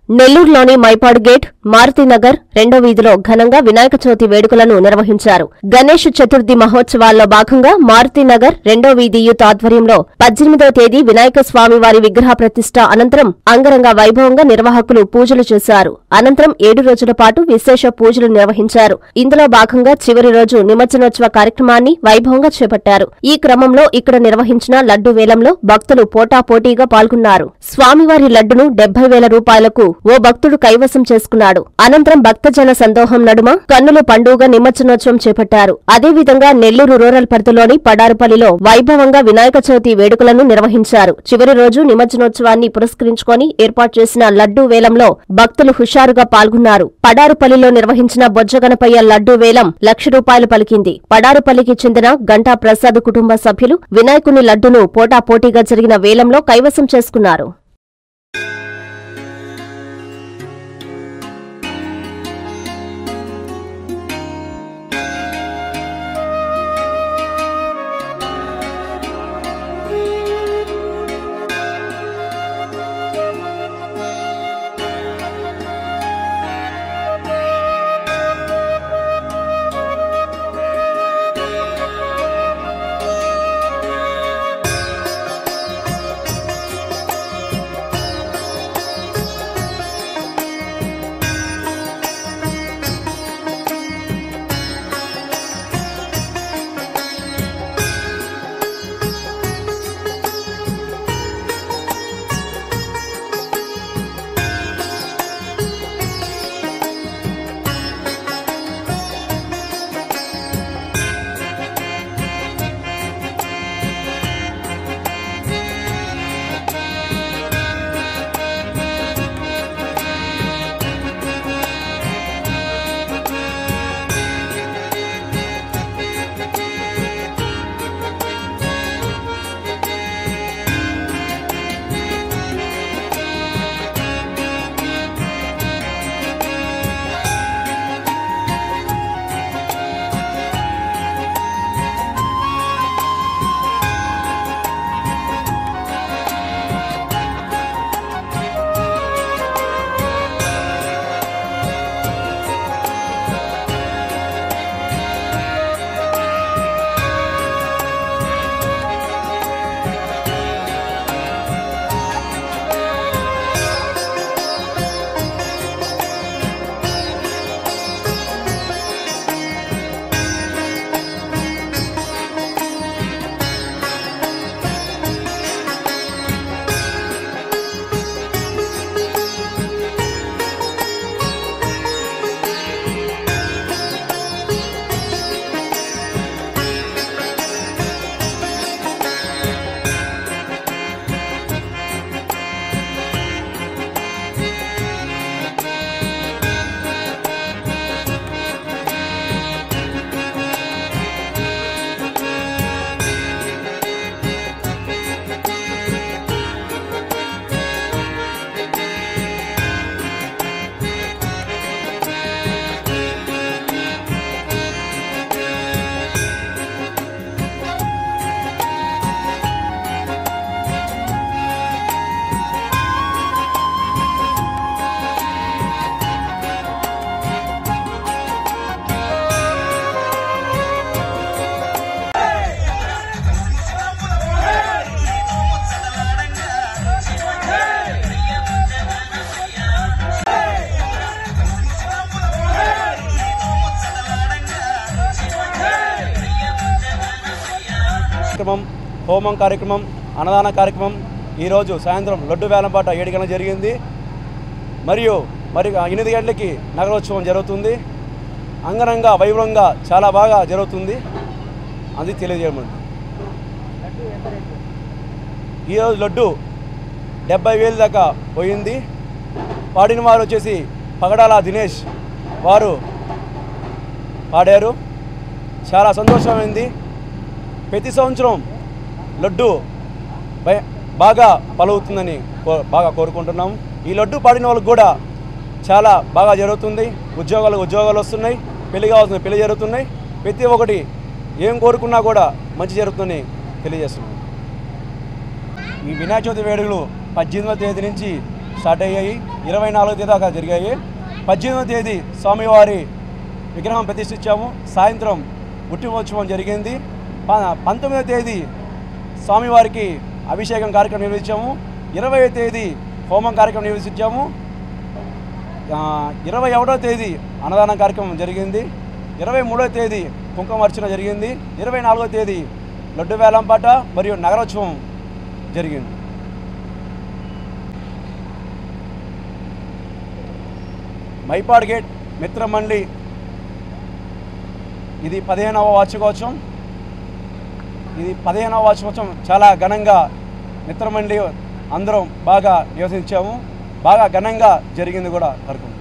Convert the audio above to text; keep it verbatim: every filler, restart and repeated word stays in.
నెల్లూరులోని మైపాడు గేట్, మారుతినగర్ రెండో వీధిలో ఘనంగా వినాయక చవితి వేడుకలను నిర్వహించారు. గణేష్ చతుర్థి మహోత్సవాల్లో భాగంగా మారుతినగర్ రెండో వీధి యూత్ ఆధ్వర్యంలో పద్దెనిమిదవ తేదీ వినాయక స్వామి వారి విగ్రహ ప్రతిష్ఠ అనంతరం అంగరంగ వైభవంగా నిర్వాహకులు పూజలు చేశారు. అనంతరం ఏడు రోజుల పాటు విశేష పూజలు నిర్వహించారు. ఇందులో భాగంగా చివరి రోజు నిమజ్జనోత్సవ కార్యక్రమాన్ని వైభవంగా చేపట్టారు. ఈ క్రమంలో ఇక్కడ నిర్వహించిన లడ్డు వేలంలో భక్తులు పోటాపోటీగా పాల్గొన్నారు. స్వామివారి లడ్డును డెబ్బై వేల రూపాయలకు ఓ భక్తుడు కైవసం చేసుకున్నాడు. అనంతరం భక్తజన సందోహం నడుమ కన్నుల పండుగ నిమజ్జనోత్సవం చేపట్టారు. అదేవిధంగా నెల్లూరు రూరల్ పరిధిలోని పడారుపల్లిలో వైభవంగా వినాయక చవితి వేడుకలను నిర్వహించారు. చివరి రోజు నిమజ్జనోత్సవాన్ని పురస్కరించుకొని ఏర్పాటు చేసిన లడ్డూ వేలంలో భక్తులు హుషారుగా పాల్గొన్నారు. పడారుపల్లిలో నిర్వహించిన బొజ్జగణపయ్య లడ్డూ వేలం లక్ష రూపాయలు పలికింది. పడారుపల్లికి చెందిన గంటా ప్రసాద్ కుటుంబ సభ్యులు వినాయకుని లడ్డును పోటాపోటీగా జరిగిన వేలంలో కైవసం చేసుకున్నారు. హోమం కార్యక్రమం, అన్నదాన కార్యక్రమం ఈరోజు సాయంత్రం లడ్డు వేలంపాట ఏడు గంటలకు జరిగింది. మరియు మరి ఎనిమిది గంటలకి నగరోత్సవం జరుగుతుంది. అంగరంగ వైభవంగా చాలా బాగా జరుగుతుంది. అది తెలియజేయమండి. ఈరోజు లడ్డు డెబ్బై వేలు దాకా పోయింది. పాడిన వారు వచ్చేసి పగడాల దినేష్ వారు పాడారు. చాలా సంతోషమైంది. ప్రతి సంవత్సరం లడ్డు బాగా పలుకుతుందని బాగా కోరుకుంటున్నాం. ఈ లడ్డు పాడిన వాళ్ళకి కూడా చాలా బాగా జరుగుతుంది. ఉద్యోగాలు ఉద్యోగాలు వస్తున్నాయి, పెళ్లి కావాల్సిన పెళ్లి జరుగుతున్నాయి. ప్రతి ఒక్కటి ఏం కోరుకున్నా కూడా మంచి జరుగుతుందని తెలియజేస్తున్నాం. ఈ వినాయక చవితి వేడుకలు పద్దెనిమిదవ తేదీ నుంచి స్టార్ట్ అయ్యాయి. ఇరవై నాలుగో తేదీ దాకా జరిగాయి. పద్దెనిమిదవ తేదీ స్వామివారి విగ్రహం ప్రతిష్ఠించాము. సాయంత్రం ఉట్టిమోత్సవం జరిగింది. పంతొమ్మిదవ తేదీ స్వామివారికి అభిషేకం కార్యక్రమం నిర్వహించాము. ఇరవై తేదీ హోమం కార్యక్రమం నిర్వహించాము. ఇరవై ఒకటో తేదీ అన్నదానం కార్యక్రమం జరిగింది. ఇరవై మూడో తేదీ కుంకుమార్చన జరిగింది. ఇరవై నాలుగో తేదీ లడ్డు వేలంపాట మరియు నగరోత్సవం జరిగింది. మైపాడ్ గేట్ మిత్రమండలి ఇది పదిహేనవ వార్షికోత్సవం. ఇది పదిహేనవ వార్షికోత్సవం చాలా ఘనంగా మిత్రమండలి అందరం బాగా నివసించాము. బాగా ఘనంగా జరిగింది కూడా వరకు.